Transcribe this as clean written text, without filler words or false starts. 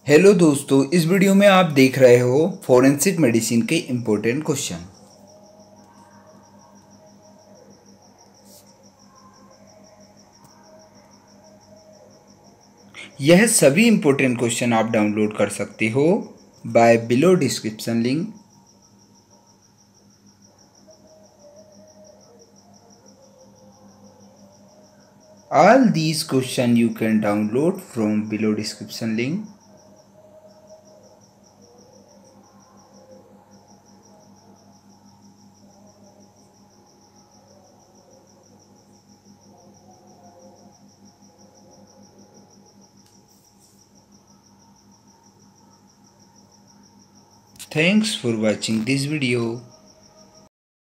Hello दोस्तों, इस video में आप देख रहे हो फॉरेंसिक मेडिसिन के इम्पोर्टेंट क्वेश्चन। यह सभी इम्पोर्टेंट क्वेश्चन आप डाउनलोड कर सकते हो by below description link. All these questions you can download from below description link. Thanks for watching this video.